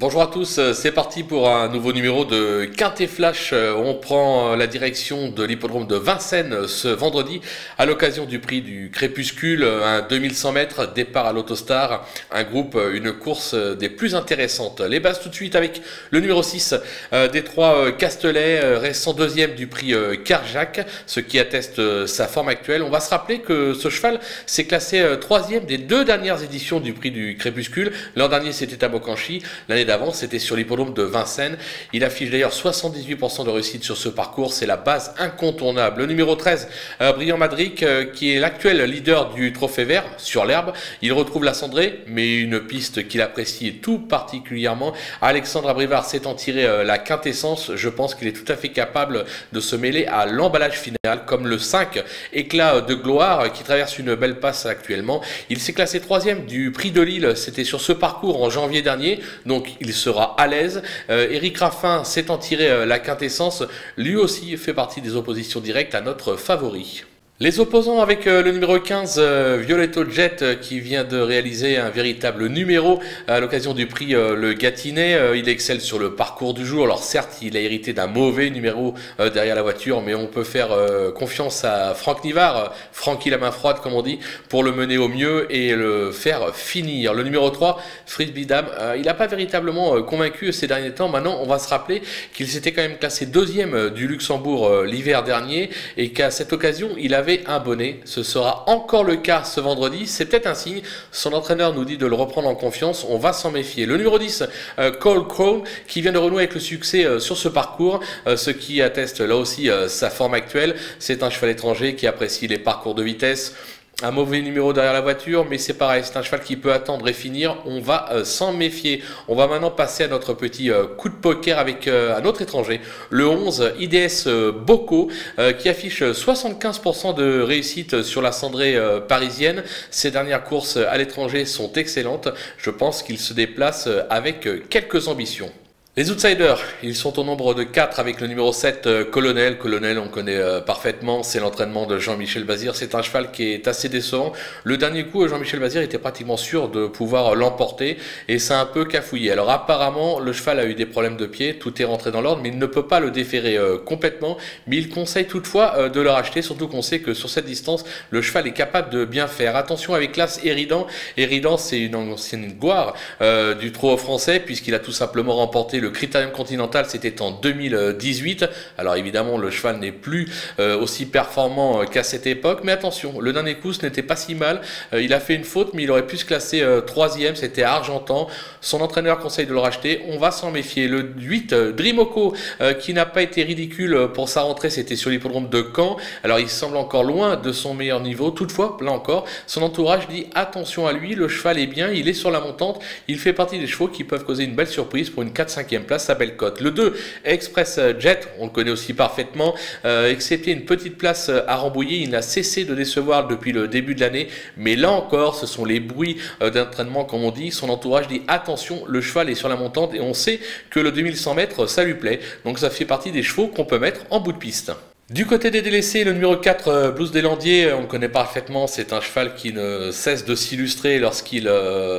Bonjour à tous, c'est parti pour un nouveau numéro de Quintet Flash. On prend la direction de l'hippodrome de Vincennes ce vendredi à l'occasion du prix du Crépuscule, un 2100 mètres, départ à l'Autostar, un groupe, une course des plus intéressantes. Les bases tout de suite avec le numéro 6 des trois Castelet, restant deuxième du prix Carjac, ce qui atteste sa forme actuelle. On va se rappeler que ce cheval s'est classé troisième des deux dernières éditions du prix du Crépuscule. L'an dernier c'était à Bocanchy, l'année d'avant c'était sur l'hippodrome de Vincennes. Il affiche d'ailleurs 78% de réussite sur ce parcours, c'est la base incontournable. Le numéro 13, Brillant Madric, qui est l'actuel leader du Trophée Vert sur l'herbe. Il retrouve la Cendrée, mais une piste qu'il apprécie tout particulièrement. Alexandre Abrivard s'étant tiré la quintessence, je pense qu'il est tout à fait capable de se mêler à l'emballage final, comme le 5 Éclat de gloire qui traverse une belle passe actuellement. Il s'est classé troisième du prix de Lille, c'était sur ce parcours en janvier dernier, donc il sera à l'aise. Éric Raffin s'étant tiré la quintessence, lui aussi fait partie des oppositions directes à notre favori. Les opposants avec le numéro 15, Violetto Jet, qui vient de réaliser un véritable numéro à l'occasion du prix Le Gâtinais. Il excelle sur le parcours du jour. Alors certes, il a hérité d'un mauvais numéro derrière la voiture, mais on peut faire confiance à Franck Nivard, Francky la main froide comme on dit, pour le mener au mieux et le faire finir. Le numéro 3, Frisbee Dame, il n'a pas véritablement convaincu ces derniers temps. Maintenant, on va se rappeler qu'il s'était quand même classé deuxième du Luxembourg l'hiver dernier et qu'à cette occasion, il avait un bonnet. Ce sera encore le cas ce vendredi, c'est peut-être un signe. Son entraîneur nous dit de le reprendre en confiance, on va s'en méfier. Le numéro 10, Cole Crown, qui vient de renouer avec le succès sur ce parcours, ce qui atteste là aussi sa forme actuelle. C'est un cheval étranger qui apprécie les parcours de vitesse. Un mauvais numéro derrière la voiture, mais c'est pareil, c'est un cheval qui peut attendre et finir, on va s'en méfier. On va maintenant passer à notre petit coup de poker avec un autre étranger, le 11 IDS Bocco, qui affiche 75% de réussite sur la cendrée parisienne. Ses dernières courses à l'étranger sont excellentes, je pense qu'il se déplace avec quelques ambitions. Les outsiders, ils sont au nombre de 4 avec le numéro 7, Colonel. Colonel, on connaît parfaitement, c'est l'entraînement de Jean-Michel Bazir. C'est un cheval qui est assez décevant. Le dernier coup, Jean-Michel Bazir était pratiquement sûr de pouvoir l'emporter et ça a un peu cafouillé. Alors apparemment, le cheval a eu des problèmes de pied, tout est rentré dans l'ordre, mais il ne peut pas le déférer complètement. Mais il conseille toutefois de le racheter, surtout qu'on sait que sur cette distance, le cheval est capable de bien faire. Attention avec l'As Éridan. Éridan, c'est une ancienne gloire du trot français, puisqu'il a tout simplement remporté le Critérium Continental, c'était en 2018. Alors évidemment, le cheval n'est plus aussi performant qu'à cette époque, mais attention, le dernier coup, ce n'était pas si mal. Il a fait une faute, mais il aurait pu se classer troisième, c'était à Argentan. Son entraîneur conseille de le racheter, on va s'en méfier. Le 8, Dreamoko, qui n'a pas été ridicule pour sa rentrée, c'était sur l'hippodrome de Caen. Alors il semble encore loin de son meilleur niveau, toutefois, là encore, son entourage dit attention à lui, le cheval est bien, il est sur la montante, il fait partie des chevaux qui peuvent causer une belle surprise pour une 4-5e place, sa belle cote. Le 2, Express Jet, on le connaît aussi parfaitement, excepté une petite place à Rambouillet, il n'a cessé de décevoir depuis le début de l'année, mais là encore, ce sont les bruits d'entraînement, comme on dit. Son entourage dit attention, le cheval est sur la montante et on sait que le 2100 mètres, ça lui plaît, donc ça fait partie des chevaux qu'on peut mettre en bout de piste. Du côté des délaissés, le numéro 4, Blues des Landiers, on le connaît parfaitement, c'est un cheval qui ne cesse de s'illustrer lorsqu'il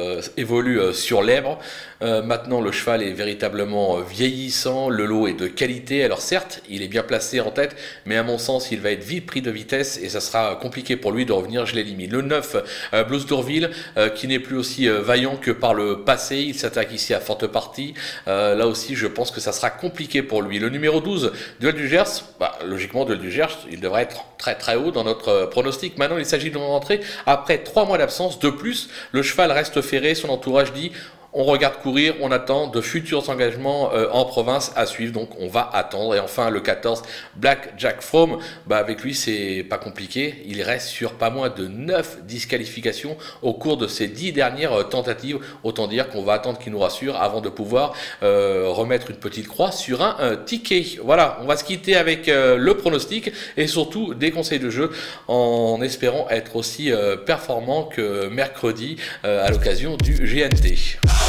évolue sur l'herbe. Maintenant, le cheval est véritablement vieillissant, le lot est de qualité. Alors certes, il est bien placé en tête, mais à mon sens, il va être vite pris de vitesse et ça sera compliqué pour lui de revenir, je l'élimine. Le 9, Blues d'Orville, qui n'est plus aussi vaillant que par le passé, il s'attaque ici à forte partie. Là aussi, je pense que ça sera compliqué pour lui. Le numéro 12, Duel du Gers, logiquement, Duel du Gers, il devrait être très très haut dans notre pronostic. Maintenant, il s'agit de rentrer après 3 mois d'absence. De plus, le cheval reste ferré, son entourage dit on regarde courir, on attend de futurs engagements en province à suivre, donc on va attendre. Et enfin le 14, Black Jack Froome, avec lui c'est pas compliqué, il reste sur pas moins de 9 disqualifications au cours de ces 10 dernières tentatives, autant dire qu'on va attendre qu'il nous rassure avant de pouvoir remettre une petite croix sur un ticket. Voilà, on va se quitter avec le pronostic et surtout des conseils de jeu en espérant être aussi performant que mercredi à l'occasion du GNT.